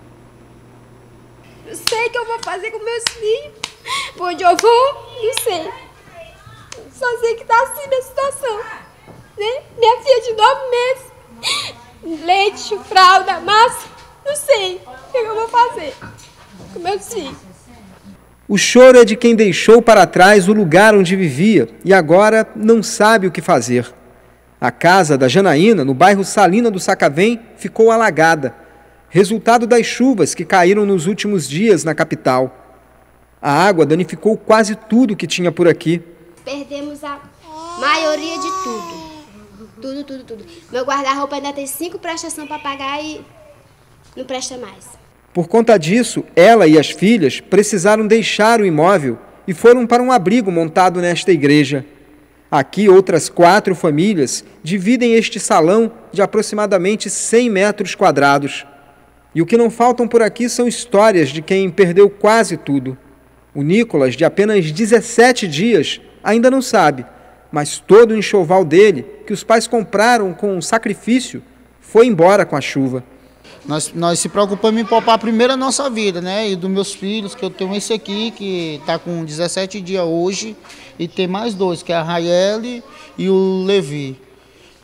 Speaker 7: Não sei o que eu vou fazer com meus filhos. Por onde eu vou, não sei. Só sei que tá assim minha situação. Né? Minha filha de nove meses. Leite, fralda, massa. Não sei o que eu vou fazer com meus filhos.
Speaker 9: O choro é de quem deixou para trás o lugar onde vivia e agora não sabe o que fazer. A casa da Janaína, no bairro Salina do Sacavém, ficou alagada, resultado das chuvas que caíram nos últimos dias na capital. A água danificou quase tudo que tinha por aqui.
Speaker 7: Perdemos a maioria de tudo. Tudo, tudo, tudo. Meu guarda-roupa ainda tem cinco prestações para pagar e não presta mais.
Speaker 9: Por conta disso, ela e as filhas precisaram deixar o imóvel e foram para um abrigo montado nesta igreja. Aqui, outras quatro famílias dividem este salão de aproximadamente cem metros quadrados. E o que não faltam por aqui são histórias de quem perdeu quase tudo. O Nicolas, de apenas dezessete dias, ainda não sabe, mas todo o enxoval dele, que os pais compraram com um sacrifício, foi embora com a chuva.
Speaker 11: Nós, nós se preocupamos em poupar primeiro a nossa vida, né? E dos meus filhos, que eu tenho esse aqui, que está com dezessete dias hoje, e tem mais dois, que é a Raiele e o Levi.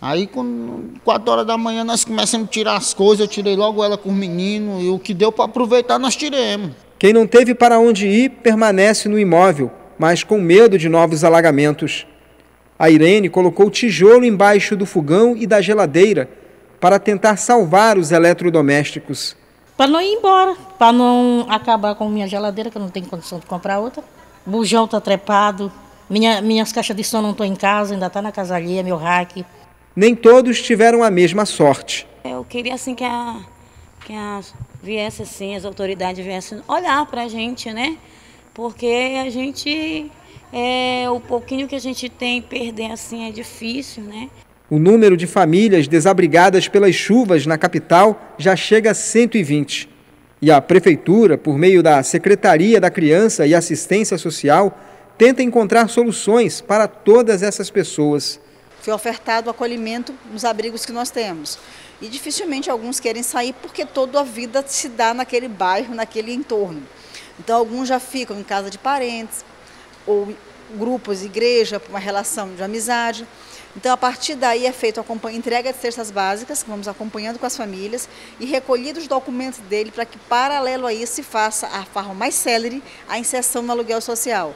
Speaker 11: Aí, com quatro horas da manhã, nós começamos a tirar as coisas, eu tirei logo ela com os meninos, e o que deu para aproveitar, nós tiramos.
Speaker 9: Quem não teve para onde ir, permanece no imóvel, mas com medo de novos alagamentos. A Irene colocou tijolo embaixo do fogão e da geladeira para tentar salvar os eletrodomésticos.
Speaker 12: Para não ir embora, para não acabar com minha geladeira, que eu não tenho condição de comprar outra. O bujão está trepado, minha, minhas caixas de som não estão em casa, ainda está na casa alheia, meu rack.
Speaker 9: Nem todos tiveram a mesma sorte.
Speaker 13: Eu queria assim que a, que a viesse assim, as autoridades viessem olhar para a gente, né? Porque a gente, é, o pouquinho que a gente tem, perder assim é difícil, né?
Speaker 9: O número de famílias desabrigadas pelas chuvas na capital já chega a cento e vinte. E a Prefeitura, por meio da Secretaria da Criança e Assistência Social, tenta encontrar soluções para todas essas pessoas.
Speaker 14: Foi ofertado acolhimento nos abrigos que nós temos. E dificilmente alguns querem sair porque toda a vida se dá naquele bairro, naquele entorno. Então alguns já ficam em casa de parentes, ou grupos, igreja, por uma relação de amizade. Então a partir daí é feita a entrega de cestas básicas, que vamos acompanhando com as famílias, e recolhidos os documentos dele para que paralelo a isso se faça a forma mais célere a inserção no aluguel social.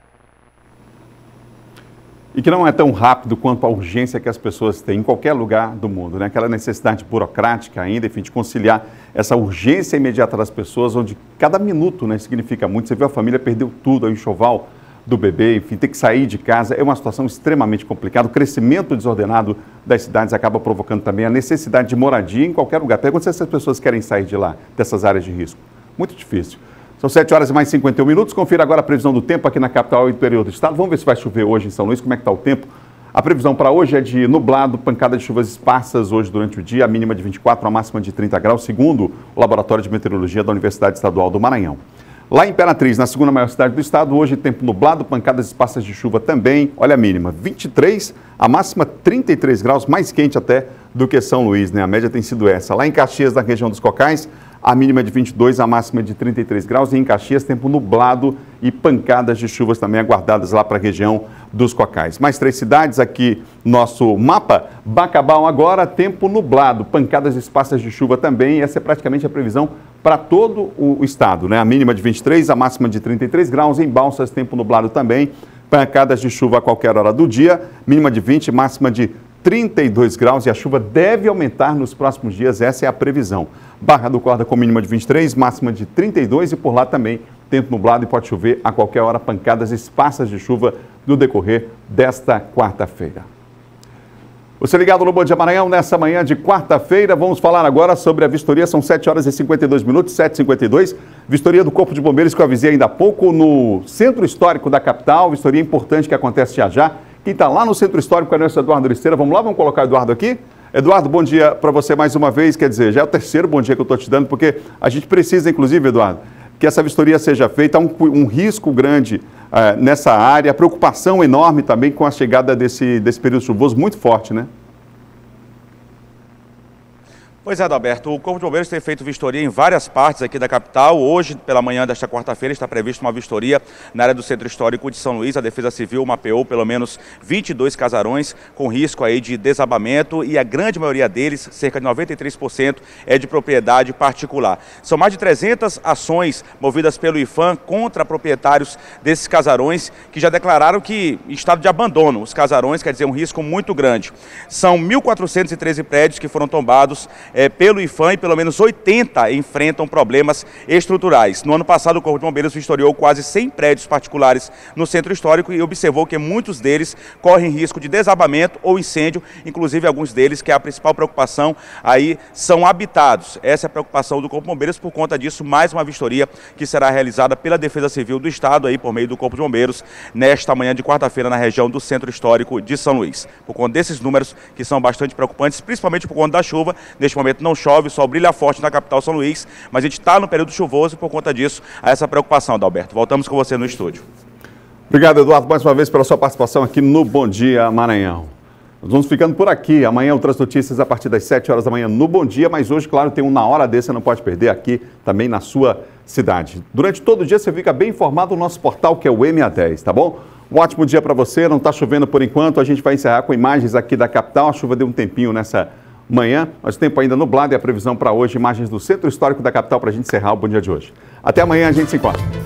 Speaker 1: E que não é tão rápido quanto a urgência que as pessoas têm em qualquer lugar do mundo, né? Aquela necessidade burocrática ainda, enfim, de conciliar essa urgência imediata das pessoas, onde cada minuto, né, significa muito. Você viu, a família perdeu tudo, o enxoval do bebê, enfim, ter que sair de casa é uma situação extremamente complicada. O crescimento desordenado das cidades acaba provocando também a necessidade de moradia em qualquer lugar. Pergunta se essas pessoas querem sair de lá, dessas áreas de risco. Muito difícil. São sete horas e mais cinquenta e um minutos. Confira agora a previsão do tempo aqui na capital e no interior do estado. Vamos ver se vai chover hoje em São Luís. Como é que está o tempo? A previsão para hoje é de nublado, pancada de chuvas esparsas hoje durante o dia, a mínima de vinte e quatro, a máxima de trinta graus, segundo o Laboratório de Meteorologia da Universidade Estadual do Maranhão. Lá em Imperatriz, na segunda maior cidade do estado, hoje tempo nublado, pancadas esparsas de chuva também. Olha a mínima, vinte e três, a máxima trinta e três graus, mais quente até do que São Luís, né? A média tem sido essa. Lá em Caxias, na região dos Cocais, a mínima de vinte e dois, a máxima de trinta e três graus. E em Caxias, tempo nublado e pancadas de chuvas também aguardadas lá para a região dos Cocais. Mais três cidades aqui, nosso mapa. Bacabal agora, tempo nublado, pancadas esparsas de chuva também. Essa é praticamente a previsão para todo o estado, né? A mínima de vinte e três, a máxima de trinta e três graus. Em Balsas, tempo nublado também. Pancadas de chuva a qualquer hora do dia. Mínima de vinte, máxima de trinta e dois graus, e a chuva deve aumentar nos próximos dias, essa é a previsão. Barra do Corda com mínima de vinte e três, máxima de trinta e dois, e por lá também tempo nublado e pode chover a qualquer hora, pancadas esparsas de chuva no decorrer desta quarta-feira. Você ligado no Bom Dia Maranhão nessa manhã de quarta-feira, vamos falar agora sobre a vistoria, são sete horas e cinquenta e dois minutos, sete e cinquenta e dois, vistoria do Corpo de Bombeiros que eu avisei ainda há pouco no Centro Histórico da capital, vistoria importante que acontece já já. Quem está lá no Centro Histórico é o nosso Eduardo Listeira. Vamos lá, vamos colocar o Eduardo aqui? Eduardo, bom dia para você mais uma vez. Quer dizer, já é o terceiro bom dia que eu estou te dando, porque a gente precisa, inclusive, Eduardo, que essa vistoria seja feita. Há um, um risco grande uh, nessa área, preocupação enorme também com a chegada desse, desse período chuvoso muito forte, né?
Speaker 10: Pois é, Adalberto, o Corpo de Bombeiros tem feito vistoria em várias partes aqui da capital. Hoje, pela manhã desta quarta-feira, está prevista uma vistoria na área do Centro Histórico de São Luís. A Defesa Civil mapeou pelo menos vinte e dois casarões com risco aí de desabamento e a grande maioria deles, cerca de noventa e três por cento, é de propriedade particular. São mais de trezentas ações movidas pelo IPHAN contra proprietários desses casarões que já declararam que em estado de abandono os casarões, quer dizer, um risco muito grande. São mil quatrocentos e treze prédios que foram tombados É, pelo IPHAN e pelo menos oitenta enfrentam problemas estruturais. No ano passado, o Corpo de Bombeiros vistoriou quase cem prédios particulares no Centro Histórico e observou que muitos deles correm risco de desabamento ou incêndio, inclusive alguns deles, que é a principal preocupação, aí são habitados. Essa é a preocupação do Corpo de Bombeiros. Por conta disso, mais uma vistoria que será realizada pela Defesa Civil do Estado, aí por meio do Corpo de Bombeiros, nesta manhã de quarta-feira na região do Centro Histórico de São Luís. Por conta desses números que são bastante preocupantes, principalmente por conta da chuva, neste momento não chove, o sol brilha forte na capital São Luís, mas a gente está no período chuvoso e por conta disso há essa preocupação, Adalberto. Voltamos com você no estúdio.
Speaker 1: Obrigado, Eduardo, mais uma vez pela sua participação aqui no Bom Dia Maranhão. Nós vamos ficando por aqui. Amanhã outras notícias a partir das sete horas da manhã no Bom Dia, mas hoje, claro, tem um Na Hora Desse, você não pode perder aqui também na sua cidade. Durante todo o dia você fica bem informado no nosso portal, que é o M A dez, tá bom? Um ótimo dia para você, não está chovendo por enquanto, a gente vai encerrar com imagens aqui da capital, a chuva deu um tempinho nessa manhã, mas tempo ainda nublado e a previsão para hoje, imagens do Centro Histórico da capital para a gente encerrar o Bom Dia de hoje. Até amanhã, a gente se encontra.